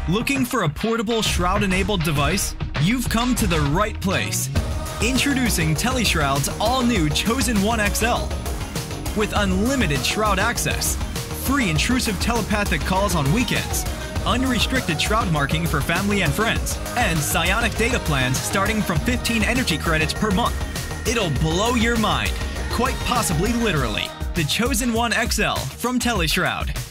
Looking for a portable Shroud-enabled device? You've come to the right place. Introducing Teleshroud's all-new Chosen 1 XL. With unlimited Shroud access, free intrusive telepathic calls on weekends, unrestricted Shroud marking for family and friends, and Psionic data plans starting from 15 energy credits per month. It'll blow your mind, quite possibly literally. The Chosen 1 XL from Teleshroud.